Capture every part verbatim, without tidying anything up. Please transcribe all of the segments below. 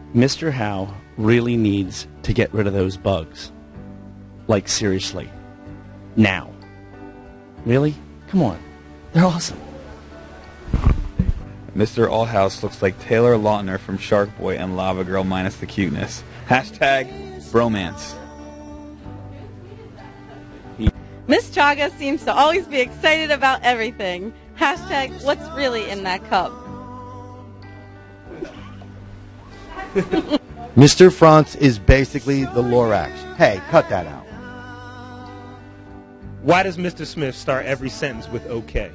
Mister Howe really needs to get rid of those bugs. Like, seriously. Now. Really? Come on. They're awesome. Mister Allhouse looks like Taylor Lautner from Shark Boy and Lava Girl minus the cuteness. Hashtag bromance. Miss Chaga seems to always be excited about everything. Hashtag what's really in that cup. Mister France is basically the Lorax. Hey, cut that out. Why does Mister Smith start every sentence with okay?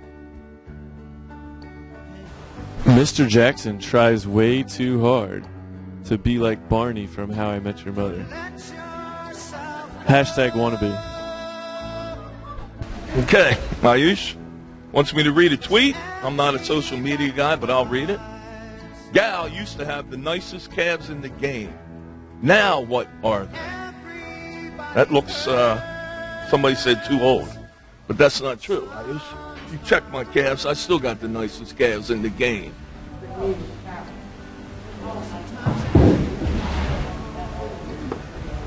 Mister Jackson tries way too hard to be like Barney from How I Met Your Mother. Hashtag wannabe. Okay, Ayush wants me to read a tweet. I'm not a social media guy, but I'll read it. Gal used to have the nicest calves in the game. Now what are they? That looks, uh, somebody said too old. But that's not true, Ayush. You check my calves, I still got the nicest calves in the game.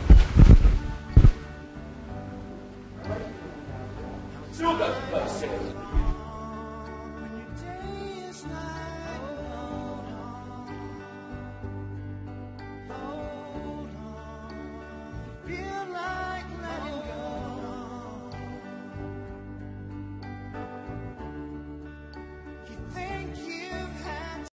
Still got the best calves.